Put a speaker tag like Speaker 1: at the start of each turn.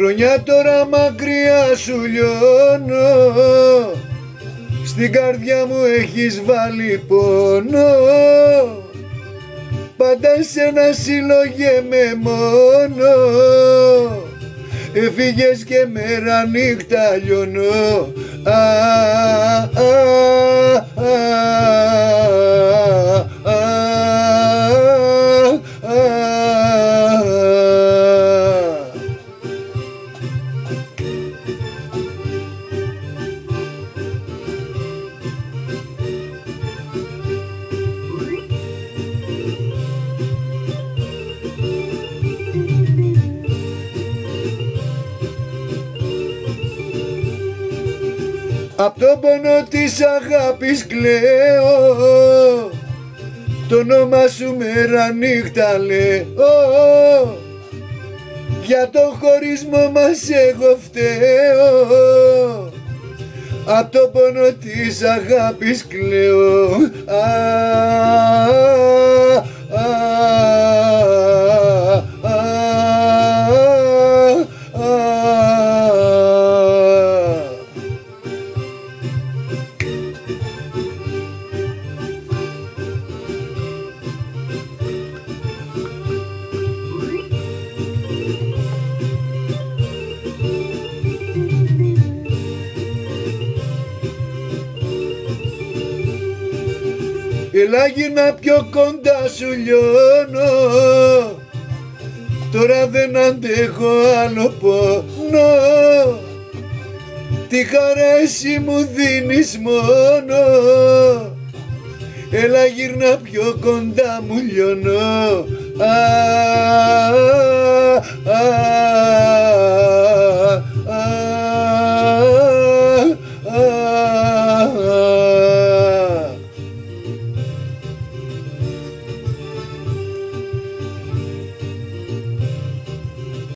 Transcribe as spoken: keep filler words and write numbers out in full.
Speaker 1: Χρονιά τώρα μακριά σου λιώνω, στην καρδιά μου έχεις βάλει πόνο, πάντα σένα συλλογέμαι μόνο, έφυγες και μέρα νύχτα λιώνω. Α, α, α, α, απ' το πόνο της αγάπης κλαίω, το όνομα σου μέρα νύχτα λέω, για το χωρισμό μας εγώ φταίω, απ' το πόνο της αγάπης κλαίω. Α, α, α, έλα γύρνα πιο κοντά σου λιώνω, τώρα δεν αντέχω άλλο πόνο, τη χαρά εσύ μου δίνεις μόνο, έλα γύρνα πιο κοντά μου λιώνω. Α,